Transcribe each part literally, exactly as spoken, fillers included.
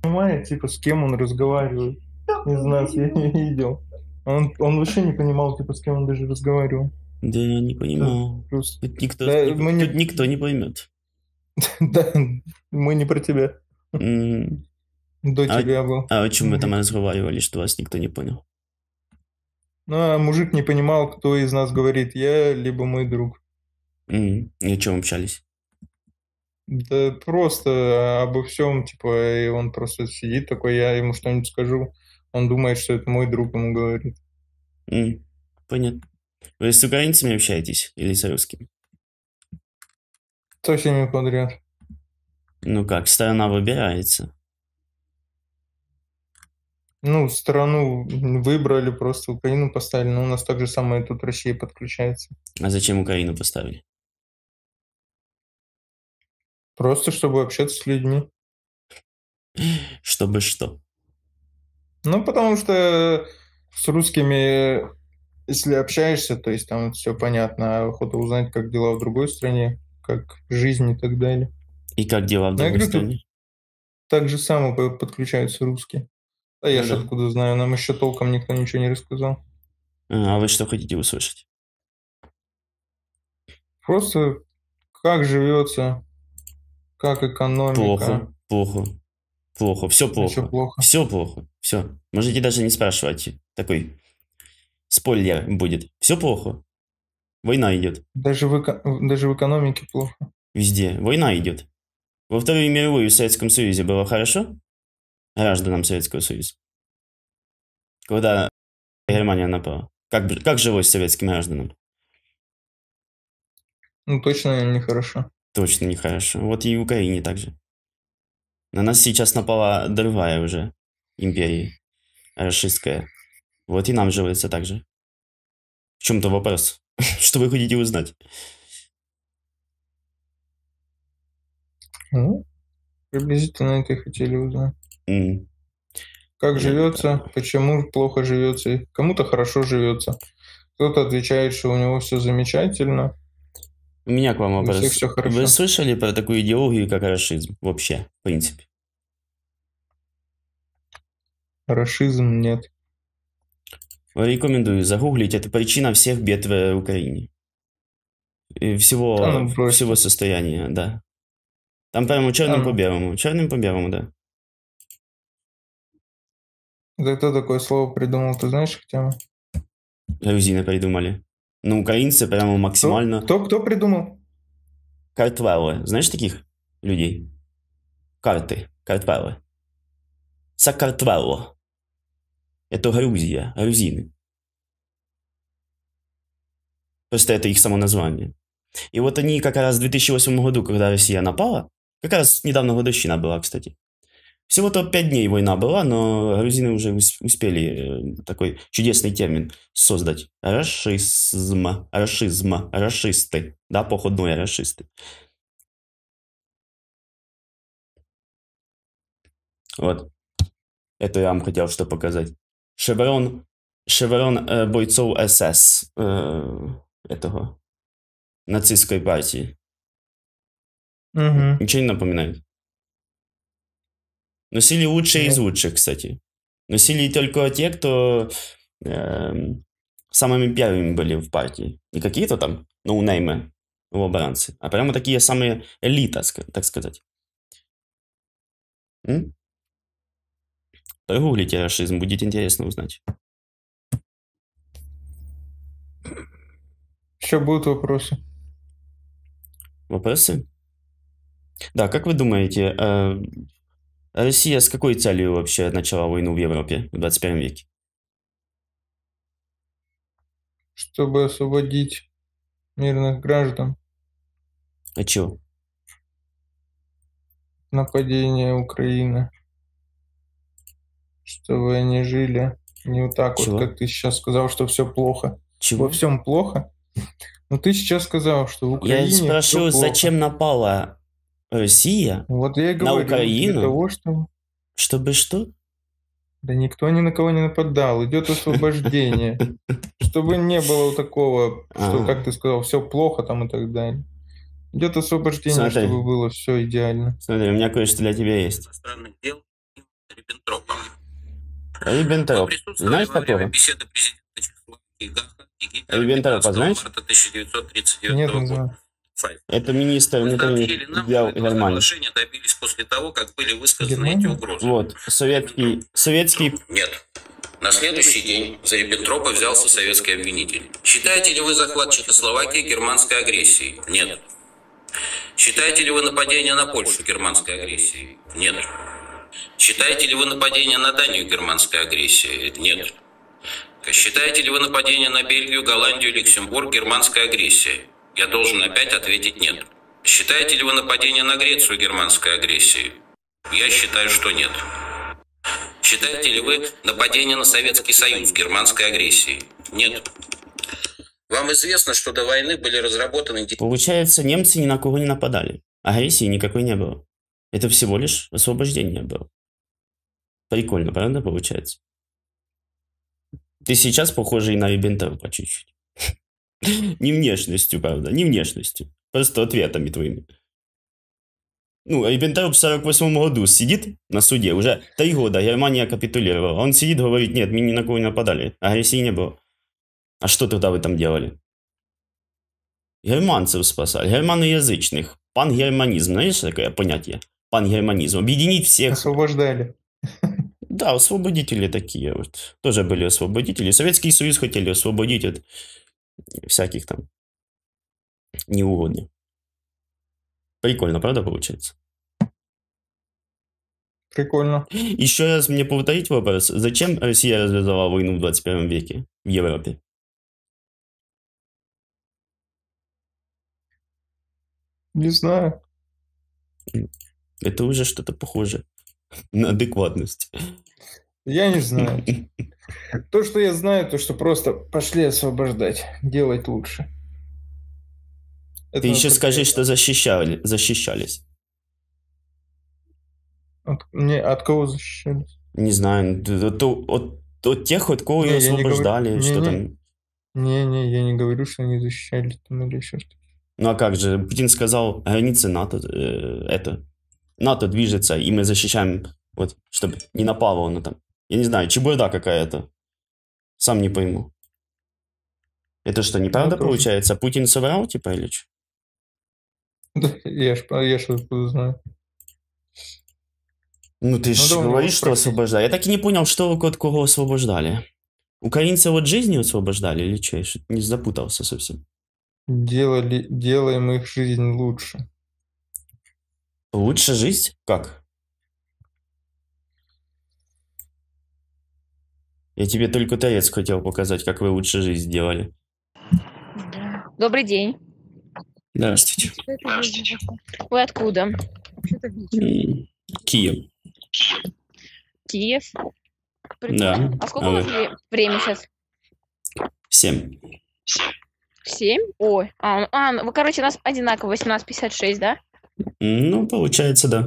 понимает, типа, с кем он разговаривает из нас, я не видел. Он он вообще не понимал, типа, с кем он даже разговаривал. Да я не Это понимал. просто Тут никто, Да, не, мы тут не никто не поймет. Да, мы не про тебя. М. До А, тебя был а о чем вы там мужик. разговаривали, что вас никто не понял? Ну, а мужик не понимал, кто из нас говорит: "Я", либо "Мой друг". М. И о чем общались? Да просто обо всем, типа, и он просто сидит такой, я ему что-нибудь скажу, он думает, что это мой друг ему говорит. М. Понятно. Вы с украинцами общаетесь или с русскими? Со всеми подряд. Ну как, сторона выбирается. Ну, страну выбрали, просто Украину поставили, но у нас так же самое тут Россия подключается. А зачем Украину поставили? Просто чтобы общаться с людьми. Чтобы что? Ну, потому что с русскими, если общаешься, то есть там все понятно, а охота узнать, как дела в другой стране, как жизнь и так далее. И как дела в Ну, я другой говорю, тут стране? так же само по подключаются русские. А я Ну ж да. откуда знаю, нам еще толком никто ничего не рассказал. А, а вы что хотите услышать? Просто как живется, как Плохо, экономика, плохо, плохо, все а всё плохо, плохо. все плохо, все. Можете даже не спрашивать. Такой спойлер будет. Все плохо. Война идет. Даже в эко даже в экономике плохо. Везде. Война идет. Во Вторую мировую в Советском Союзе было хорошо? Гражданам Советского Союза. Когда Германия напала. Как, бы- как жилось советским гражданам? Ну, точно нехорошо. Точно нехорошо. Вот и в Украине также. На нас сейчас напала другая уже империя. Рашистская. Вот и нам живется так же. В чем-то вопрос. Что вы хотите узнать? Ну, приблизительно это и хотели узнать. М, Как я- живется, почему плохо живется, кому-то хорошо живется. Кто-то отвечает, что у него все замечательно, У меня к вам у всех вопрос. все Вы хорошо. слышали про такую идеологию, как рашизм? Вообще, в принципе. Рашизм нет. Рекомендую загуглить. Это причина всех бед в Украине. И Да всего, ну всего бросьте. состояния, да. Там прямо Да черным по ну. белому. Черным по белому, да. Да кто такое слово придумал, ты знаешь хотя бы? Грузины придумали. Ну, украинцы прямо Кто? максимально... Кто кто придумал? Картвеллы. Знаешь таких людей? Карты. Картвеллы. Сакартвелло. Это Грузия. Грузины. Просто это их само название. И вот они как раз в две тысячи восьмом году, когда Россия напала, как раз недавно годовщина была, кстати. Всего-то пять дней война была, но грузины уже ус- успели э, такой чудесный термин создать. Рашизм, рашизм, рашисты. Да, походные рашисты. Вот. Это я вам хотел что показать. Шеврон, шеврон э, бойцов СС э, этого нацистской партии. Угу. Ничего не напоминает? Носили лучшие из Нет. лучших, кстати. Носили только те, кто эм, самыми первыми были в партии. Не какие-то там ноунеймы, лобранцы, а прямо такие самые элита, ска- так сказать. М? Прогуглите расизм, будет интересно узнать. Еще будут вопросы? Вопросы? Да, как вы думаете, э, Россия с какой целью вообще начала войну в Европе в двадцать первом веке? Чтобы освободить мирных граждан. А чего? Нападение Украины. Чтобы они жили не вот так вот, Чего? как ты сейчас сказал, что все плохо. Во Чего? всем плохо? Ну, ты сейчас сказал, что в Я Украине все спрашиваю, плохо. зачем напала Россия Вот я и на говорю, для Украину, того, что чтобы что? да никто ни на кого не нападал, идет освобождение. Чтобы не было вот такого, что, А, как ты сказал, все плохо там и так далее. Идет освобождение, чтобы смотри, было все идеально. смотри, у меня кое-что для тебя есть. Риббентропом. Риббентроп. Знаешь такого? Беседы президента Чехословакии Гаха и Гитлера Риббентропа знаешь? марта тысяча девятьсот тридцать Нет, девятого не года. знаю. Это министр внутренних дел Германии. Соглашения добились после того, как были высказаны Германия? эти угрозы. Вот, советский, советский... Нет. На следующий день за Риббентропа взялся советский обвинитель. Считаете ли вы захват Чехословакии германской агрессией? Нет. Считаете ли вы нападение на Польшу германской агрессией? Нет. Считаете ли вы нападение на Данию германской агрессией? Нет. Считаете ли вы нападение на Бельгию, Голландию, Люксембург германской агрессией? Я должен опять ответить нет. Считаете ли вы нападение на Грецию германской агрессией? Я считаю, что нет. Считаете ли вы нападение на Советский Союз германской агрессией? Нет. Вам известно, что до войны были разработаны... Получается, немцы ни на кого не нападали. Агрессии никакой не было. Это всего лишь освобождение было. Прикольно, правда, получается? Ты сейчас похожий на Риббентропа чуть-чуть. Не внешностью, правда, не внешностью. Просто ответами твоими. Ну, Риббентроп в сорок восьмом году сидит на суде, уже три года Германия капитулировала. Он сидит, говорит, нет, мы ни на кого не нападали, агрессии не было. А что тогда вы там делали? Германцев спасали, германоязычных. Пангерманизм, знаешь такое понятие? Пангерманизм. Объединить всех. Освобождали. Да, освободители такие вот. Тоже были освободители. Советский Союз хотели освободить от всяких там неугодных. Прикольно, правда, получается? Прикольно. Еще раз мне повторить вопрос. Зачем Россия развязала войну в двадцать первом веке в Европе? Не знаю. Это уже что-то похоже на адекватность. Я не знаю. То, что я знаю, то, что просто пошли освобождать, делать лучше. Это Ты еще только скажи, это. что защищали, защищались. От, не, от кого защищались? Не знаю, от, от, от тех, от кого Не, ее я не говорю- освобождали, не, что не. там. Не-не, я не говорю, что они защищали там или еще что-то. Ну а как же, Путин сказал, границы НАТО, э, это, НАТО движется, и мы защищаем, вот, чтобы не напало оно там. Я не знаю, чебурда какая-то. Сам не пойму. Это что, неправда Ну, тоже. получается? Путин соврал, типа, или что? Да, я ж, я ж откуда знаю. Ну ты Ну, же да, у него говоришь, что спроси. освобождали. Я так и не понял, что от кого освобождали. Украинцев от жизни освобождали или что? Я что-то не запутался совсем. Делали, делаем их жизнь лучше. Лучше жизнь? Как? Я тебе только торец хотел показать, как вы лучше жизнь делали. Добрый день. Здравствуйте. Здравствуйте. Вы откуда? М, Киев. Киев. Да. Прикольно. А сколько А у вас вы? вре- время сейчас? Семь. Семь? Ой. А, ну- а, ну, вы, короче, у нас одинаково, восемнадцать пятьдесят шесть, да? Ну, получается, да.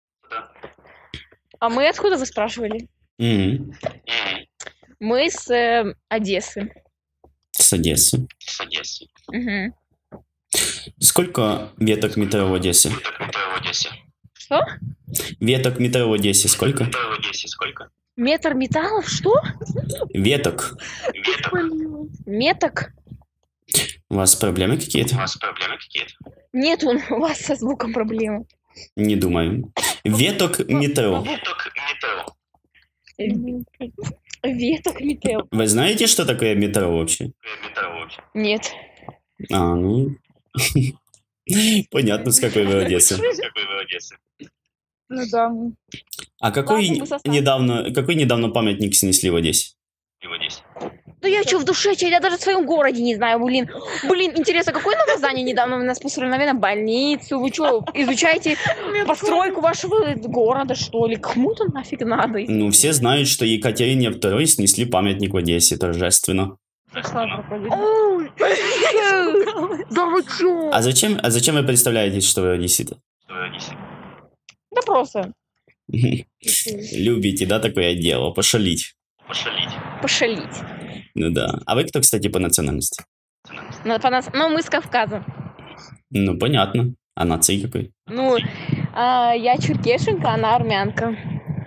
А мы откуда, вы спрашивали? М, Мы с э, Одессы. С Одессы. Мгм. Сколько веток метро в Одессе? Что? Веток метро в Одессе сколько? Метр металлов? Что? Веток. Меток? У вас проблемы какие-то? Нет у у вас со звуком проблемы. Не думаю. Веток метро. Веток метел. Вы знаете, что такое метро вообще? Нет. А, ну... Понятно, с какой вы Одессы. Ну да. А какой Ладно, мы состав. недавно, какой недавно памятник снесли в Одессе? Да я что в душе, чё, я даже в своем городе не знаю, блин. Блин, интересно, какое новое здание недавно у нас построили? Наверное, больницу. Вы что, изучаете постройку вашего города, что ли? Кому-то нафиг надо? Ну, все знают, что Екатерине второй снесли памятник в Одессе торжественно. Ой, да вы чё? А зачем, а зачем вы представляете, что вы одесситы? Да просто Любите, да, такое дело? Пошалить. пошалить. Ну да. А вы кто, кстати, по национальности? Ну, по нас... ну, мы с Кавказа. Ну, понятно. А нации какой? Ну, а, я черкешенка, она армянка.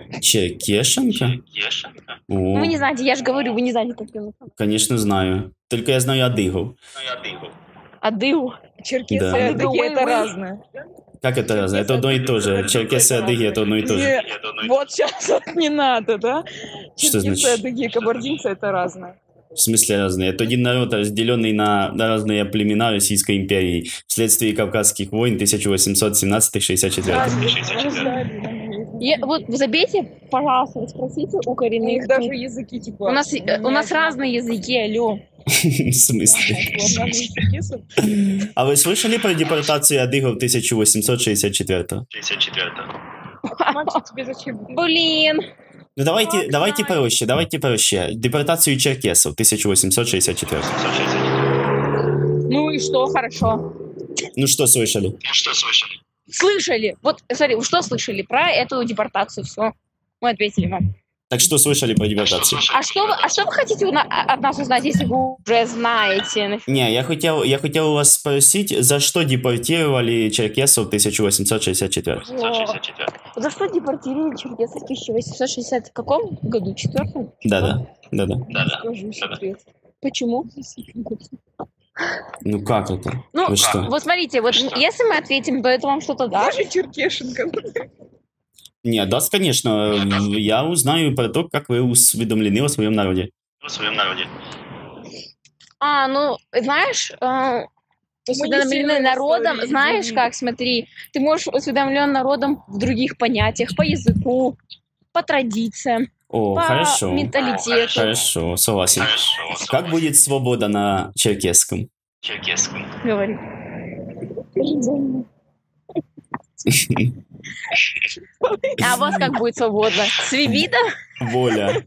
Черкешенко? О, Вы не знаете, я же говорю, вы не знаете, как его. конечно, знаю. Только я знаю адыгов. Адыгу. Черкесы Да. и адыги это разное. Как это разное? Это одно и то же. Черкесы и адыги это одно и то же. Не, вот сейчас вот не надо, да? Что Черкесы, значит? адыги, кабардинцы это разное. В смысле разные? Это один народ, разделенный на, на разные племена Российской империи вследствие Кавказских войн тысяча восемьсот семнадцатый — шестьдесят четвёртый. Я- вот забейте, пожалуйста, спросите у У коренных. них даже языки типа... У нас, э, у нас разные языки, алло. В смысле? Черкесов. А вы слышали про депортацию адыгов тысяча восемьсот шестьдесят четвёртого? Мальчик, тебе зачем? Блин. Ну давайте, давайте проще, давайте проще. Депортацию черкесов тысяча восемьсот шестьдесят четвёртого. Ну и что, хорошо. Ну что слышали? Слышали. Вот, смотри, вы что слышали про эту депортацию? Все. Мы ответили вам. Так что слышали про депортацию? А что вы, а что вы хотите у на- от нас узнать, если вы уже знаете? Не, я хотел, я хотел у вас спросить, за что депортировали черкесов в тысяча восемьсот шестьдесят четвёртом? О, за что депортировали черкесов в тысяча восемьсот шестьдесят каком году? Четвертом? Да-да, да-да. Скажу секрет. Почему? Ну как это? Ну, Вы что? вот смотрите, вот если мы ответим, то это вам что-то даст? Даже Черкешенко. Не, даст, конечно. Я узнаю про то, как вы усведомлены о своем народе. А, ну, знаешь, э, осведомлены народом, истории, знаешь извини. как, смотри, ты можешь осведомлен народом в других понятиях, по языку, по традициям, О, по хорошо. менталитету. Хорошо, согласен. Как будет свобода на черкесском? Говори. А вот как будет свободно? С видом? Воля.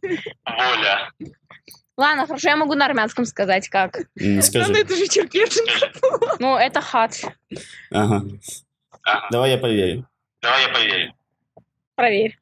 Ладно, хорошо, я могу на армянском сказать как. М, Ну, Скажи. это же Черкешенко. Ну, это хат. Ага. Давай я проверю. Проверь.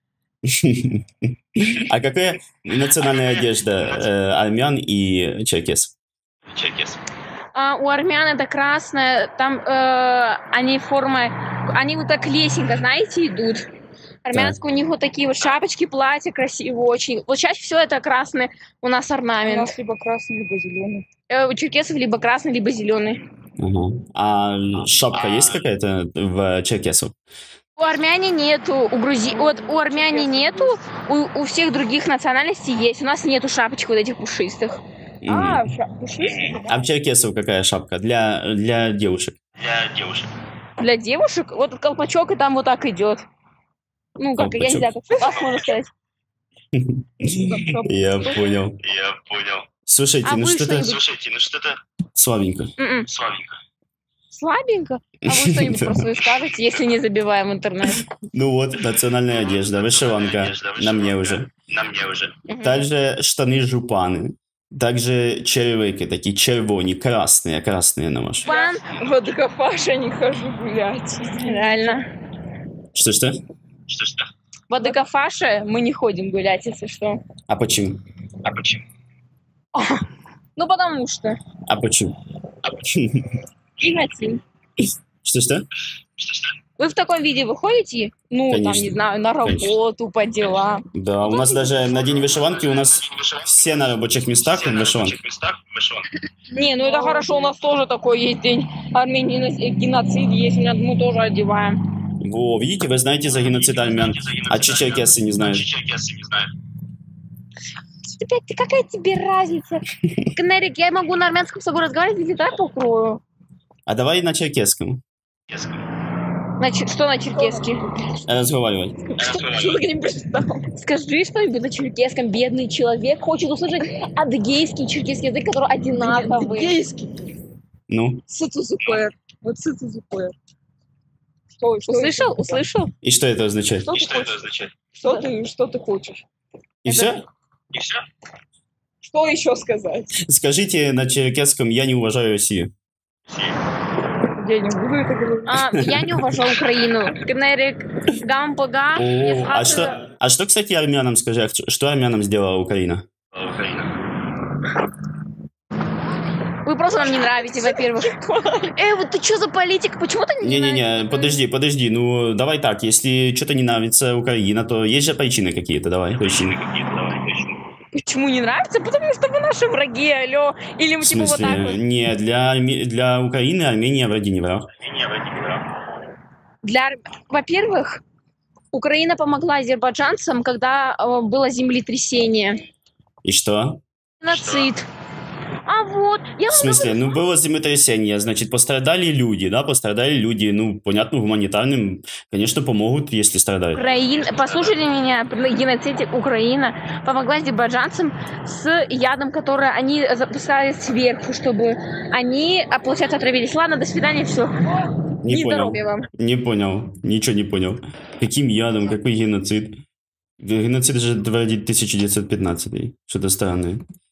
А какая национальная одежда э, армян и черкес? А, у армян это красное, там э, они формы, они вот так лесенько, знаете, идут. Армянские у них вот такие вот шапочки, платья красивые очень. Вот чаще всего это красный у нас У орнамент. нас либо красный, либо зеленый. Э, у черкесов либо красный, либо зеленый. Ага. А шапка есть какая-то в черкесов? У армяне нету, у грузи... вот у армяне нету, у, у всех других национальностей есть. У нас нету шапочек вот этих пушистых. А, Мгм. ша- пушистый, да? А в черкесов какая шапка? Для, для девушек. Для девушек вот колпачок и там вот так идет. Ну, как, я не знаю, как вас можно сказать. Я понял. Слушайте, А ну вы что-то что-нибудь? слабенько. М-м. Слабенько? А вы что-нибудь про свою скажете, если не забиваем интернет? Ну вот, национальная одежда, вышиванка. На мне уже. Мгм. Также штаны-жупаны. Также черевики, такие червони, красные, красные на ваши. Пан, Вот к Паше не хожу гулять. реально. Что-что? В Адыгафаше мы не ходим гулять, если что. А почему? Ну, потому что. А почему? И хотим. Что-что? Вы в таком виде выходите? Ну, там, Конечно. не знаю, на работу, по делам. Да, у нас даже на день вышиванки у нас все на рабочих местах в вышиванке. Не, ну это хорошо, у нас тоже такой есть день Армении, геноцид есть, мы тоже одеваем. Во, видите, вы знаете за геноцид армян, а че черкесы не знают. Опять, ты какая тебе разница? Канарик, я могу на армянском с собой разговаривать, если так покрою. А давай на черкесском На чер- что на черкеске? разговаривай. Что, что ты к ним пристал? Скажи что-нибудь на черкесском. Бедный человек хочет услышать адыгейский черкесский язык, который одинаковый. Адыгейский. Ну, Цицузупэр. Вот цицузупэр. Что, что Услышал? это? Услышал? и что это означает? Что ты хочешь? Что ты, что ты хочешь? И все? Что еще сказать? Скажите на черкесском «Я не уважаю Россию». Я не буду это говорить. А, я не уважаю Украину. Канарик, гам-пага. О, а что, а что, кстати, армянам скажи, а что армянам сделала Украина? У Вы просто нам не нравитесь, во-первых. Эй, вот ты что за политик? Почему ты не Не-не-не, нравишься? подожди, подожди, ну давай так, если что-то не нравится Украина, то есть же причины какие-то, давай, причины. Почему не нравится? Потому что вы наши враги, алло. Или мы В типа вот так смысле, вот. не, для, Арме- для Украины Армения вроде не враг. Для, Ар- во-первых, Украина помогла азербайджанцам, когда э, было землетрясение. И что? Геноцид. А вот, я В смысле, ну было землетрясение, значит, пострадали люди, да, пострадали люди, ну, понятно, гуманитарным, конечно, помогут, если страдают. Украина, послушайте меня, геноцид Украина помогла азербайджанцам с ядом, который они запускали сверху, чтобы они, а, получается, отравились. Ладно, до свидания, все. Не Не понял, здоровья вам. не понял, ничего не понял. Каким ядом, какой геноцид? Геноцид же вроде тысяча девятьсот пятнадцатый, что-то странное.